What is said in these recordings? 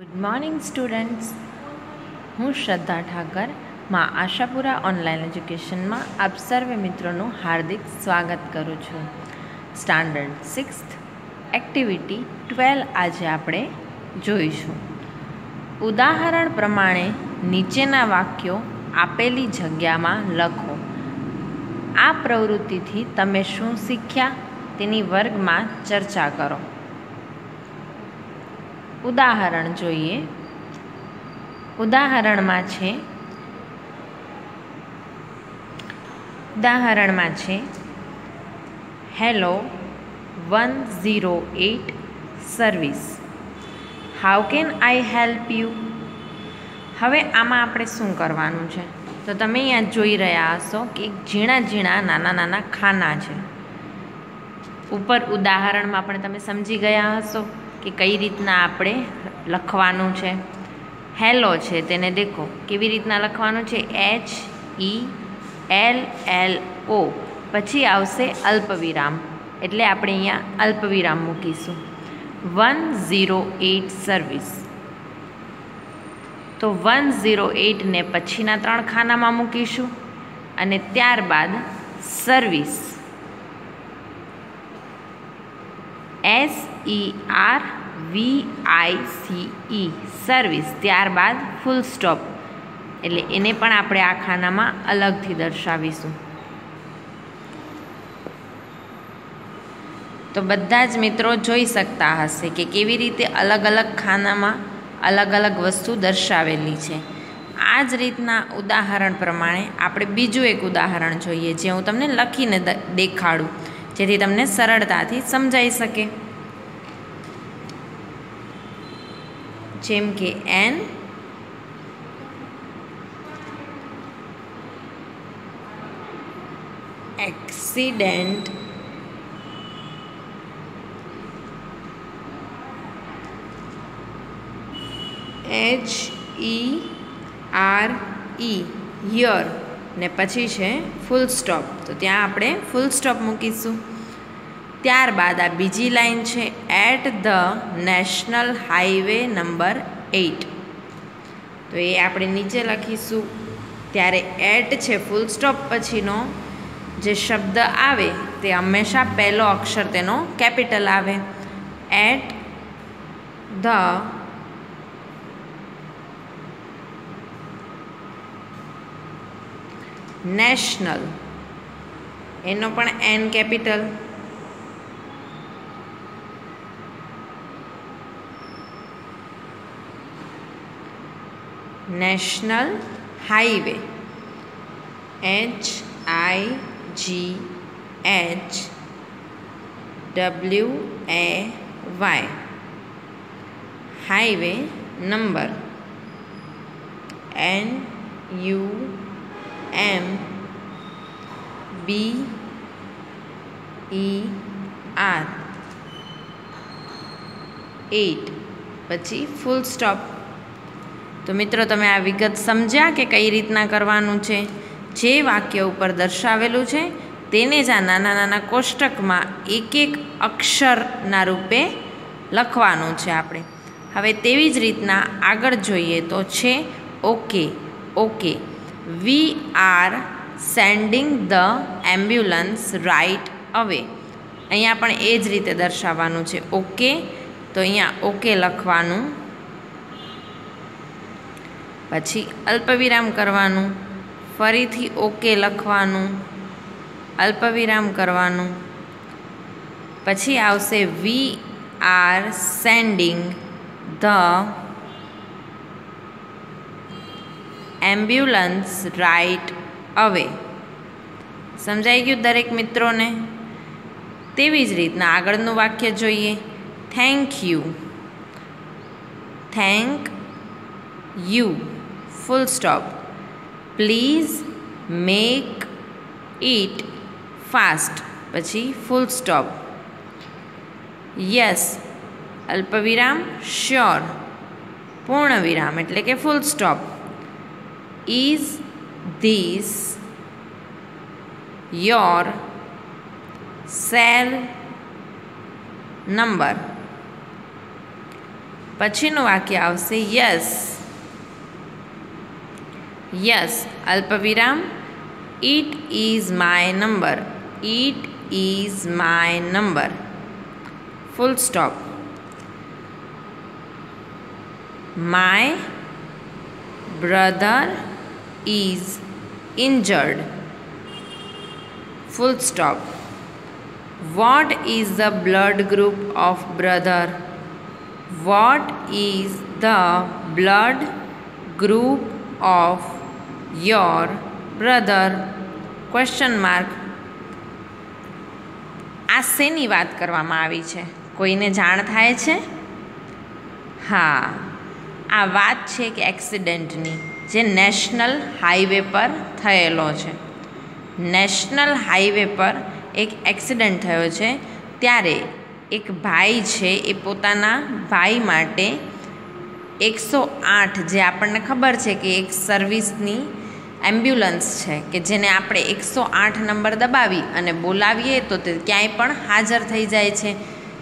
Good morning students, હું શ્રદ્ધા ઠાકર માં આશાપુરા ઓનલાઈન એજ્યુકેશનમાં આપ સર્વે મિત્રોનું હાર્દિક સ્વાગત કરું છું. સ્ટાન્ડર્ડ 6th એક્ટિવિટી 12 આજે આપણે જોઈશું. ઉદાહરણ પ્રમાણે નીચેના વાક્યો આપેલી જગ્યામાં લખો. આ પ્રવૃત્તિથી તમે શું શીખ્યા તેની વર્ગમાં ચર્ચા કરો. ઉદાહરણ જોઈએ. ઉદાહરણમાં છે hello 108 service, how can I help you. હવે આમાં આપણે શું કરવાનું છે? તો તમે અહીંયા જોઈ રહ્યા હશો કે ઝીણા ઝીણા નાના નાના ખાના છે. ઉપર ઉદાહરણમાં પણ તમે સમજી ગયા હશો કે કઈ રીતના આપણે લખવાનું છે. હેલો છે તેને દેખો કેવી રીતના લખવાનું છે, HELLO, પછી આવશે અલ્પવિરામ, એટલે આપણે અહીંયા અલ્પવિરામ મૂકીશું. 108 સર્વિસ, તો 108 ને પછીના 3 ખાનામાં મૂકીશું અને ત્યારબાદ સર્વિસ, SERVICE, સર્વિસ, ત્યારબાદ ફૂલ સ્ટોપ, એટલે એને પણ આપણે આ ખાનામાં અલગથી દર્શાવીશું. તો બધા જ મિત્રો જોઈ શકતા હશે કે કેવી રીતે અલગ અલગ ખાનામાં અલગ અલગ વસ્તુ દર્શાવેલી છે. આ જ રીતના ઉદાહરણ પ્રમાણે આપણે બીજું એક ઉદાહરણ જોઈએ, જે હું તમને લખીને દેખાડું, જેથી તમને સરળતાથી સમજાઈ શકે. જેમ કે એન એક્સિડન્ટ HERE, હિયર, ને પછી છે ફૂલ સ્ટોપ, તો ત્યાં આપણે ફૂલ સ્ટોપ મૂકીશું. ત્યારબાદ આ બીજી લાઈન છે at the national highway number 8, તો એ આપણે નીચે લખીશું. ત્યારે એટ છે ફૂલ સ્ટોપ પછીનો જે શબ્દ આવે તે હંમેશા પહેલો અક્ષર તેનો કેપિટલ આવે. એટ ધ નેશનલ, એનો પણ N capital. National highway, HIGHWAY, highway number NUMBER 8, પછી ફૂલ સ્ટોપ. તો મિત્રો તમે આ વિગત સમજ્યા કે કઈ રીતના કરવાનું છે? જે વાક્ય ઉપર દર્શાવેલું છે તેને જ આ નાના નાના કોષ્ટકમાં એક એક અક્ષરના રૂપે લખવાનું છે આપણે. હવે તેવી જ રીતના આગળ જોઈએ તો છે okay, we are sending the ambulance right away. અહીંયા પણ એ જ રીતે દર્શાવવાનું છે ઓકે, તો અહીંયા ઓકે લખવાનું, પછી અલ્પવિરામ કરવાનું, ફરીથી ઓકે લખવાનું, અલ્પવિરામ કરવાનું, પછી આવશે we are sending the ambulance right away. સમજાઈ ગયું દરેક મિત્રોને? તેવી જ રીતના આગળનું વાક્ય જોઈએ. Thank you, full stop, please make it fast, પછી ફૂલ સ્ટોપ. યસ, અલ્પવિરામ, શ્યોર, પૂર્ણ વિરામ એટલે કે full stop. Is this your cell number, પછીનું વાક્ય આવશે યસ. યસ અલ્પવિરામ it is my number. It is my number. Full stop. My brother is injured. Full stop. What is the blood group of brother? What is the blood group of your brother? Question mark. આ શેની વાત કરવામાં આવી છે? કોઈને જાણ થાય છે? હા, આ વાત છે કે એક્સિડન્ટની, જે નેશનલ હાઈવે પર થયેલો છે. નેશનલ હાઈવે પર એક એક્સિડન્ટ થયો છે, ત્યારે એક ભાઈ છે એ પોતાના ભાઈ માટે 108, જે આપણને ખબર છે કે એક સર્વિસની એમ્બ્યુલન્સ છે કે જેને આપણે 108 નંબર દબાવી અને બોલાવીએ તો તે ક્યાંય પણ હાજર થઈ જાય છે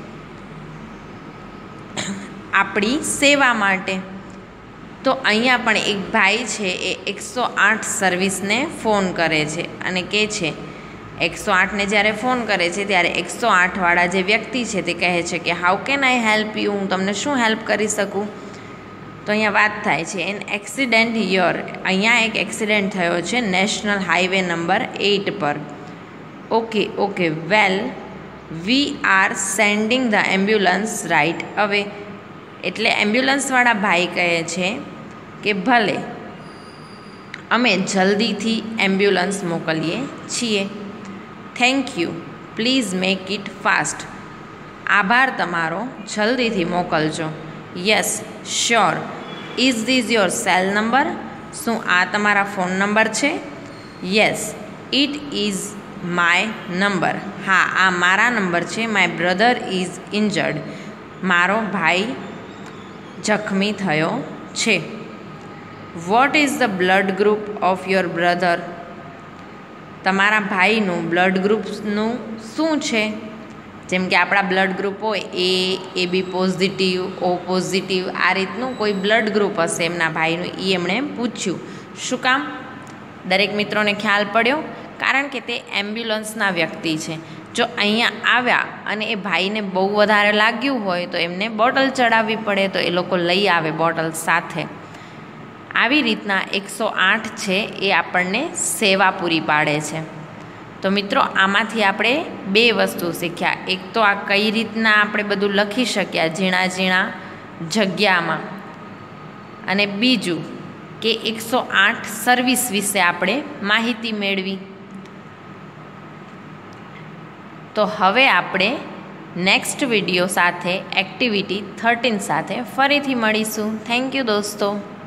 આપણી સેવા માટે. તો અહીંયા પણ એક ભાઈ છે એ 108 સર્વિસને ફોન કરે છે અને કહે છે, 108ને જ્યારે ફોન કરે છે ત્યારે 108વાળા જે વ્યક્તિ છે તે કહે છે કે how can I help you, હું તમને શું હેલ્પ કરી શકું. તો અહીંયા વાત થાય છે એન એક્સિડન્ટ હિયર. અહીંયા એક એક્સિડન્ટ થયો છે નેશનલ હાઈવે નંબર 8 પર. Okay well we are sending the ambulance right away. એટલે એમ્બ્યુલન્સવાળા ભાઈ કહે છે કે ભલે, અમે જલ્દીથી એમ્બ્યુલન્સ મોકલીએ છીએ. Thank you, please make it fast. આભાર તમારો, જલ્દીથી મોકલજો. Yes sure. Is this your cell number? શું આ તમારા ફોન નંબર છે? Yes it is my number. હા, આ મારા નંબર છે. My brother is injured. મારો ભાઈ જખમી થયો છે. What is the blood group of your brother? તમારા ભાઈનું બ્લડ ગ્રુપનું શું છે? જેમ કે આપણા બ્લડ ગ્રુપ હોય એ બી પોઝિટિવ, ઓ પોઝિટિવ, આ રીતનું કોઈ બ્લડ ગ્રુપ હશે એમના ભાઈનું. એ એમણે પૂછ્યું. શું કામ? દરેક મિત્રોને ખ્યાલ પડ્યો? કારણ કે તે એમ્બ્યુલન્સના વ્યક્તિ છે. જો અહીંયા આવ્યા અને એ ભાઈને બહુ વધારે લાગ્યું હોય તો એમને બોટલ ચડાવવી પડે, તો એ લોકો લઈ આવે બોટલ સાથે. આવી રીતના 108 છે એ આપણને સેવા પૂરી પાડે છે. તો મિત્રો, આમાંથી આપણે 2 વસ્તુ શીખ્યા. એક તો આ કઈ રીતના આપણે બધું લખી શક્યા ઝીણા ઝીણા જગ્યામાં, અને બીજું કે 108 સર્વિસ વિશે આપણે માહિતી મેળવી. તો હવે આપણે નેક્સ્ટ વિડીયો સાથે એક્ટિવિટી 13 સાથે ફરીથી મળીશું. થેન્ક યુ દોસ્તો.